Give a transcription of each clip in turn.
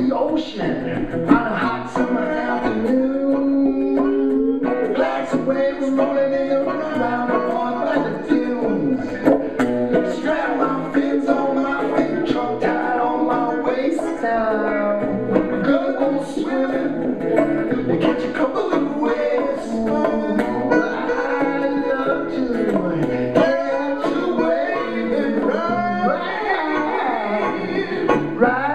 the ocean on a hot summer afternoon. Glass of waves rolling in the round on by the dunes. Strap my fins on my feet, trunk tied on my waist now. We're gonna go swimming and catch a couple of waves. I love to catch a wave and ride.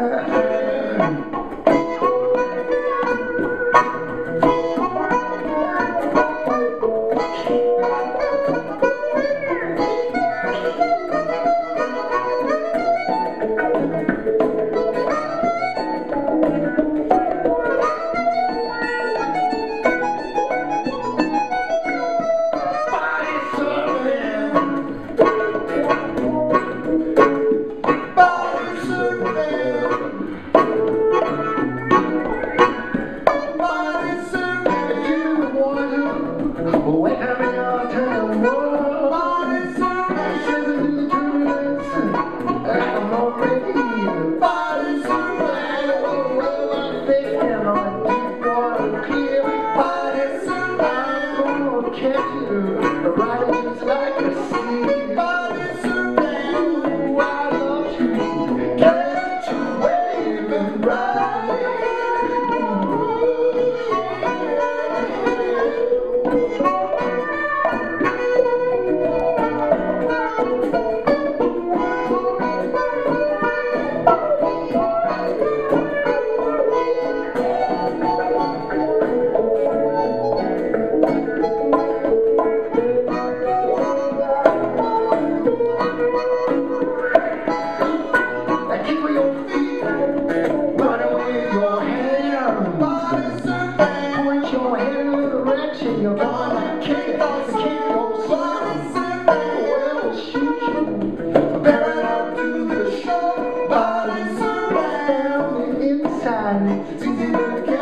You're gonna kick off the kick your slides. We'll shoot you, barrel to the shore. Bodies around the inside. It's easy to get.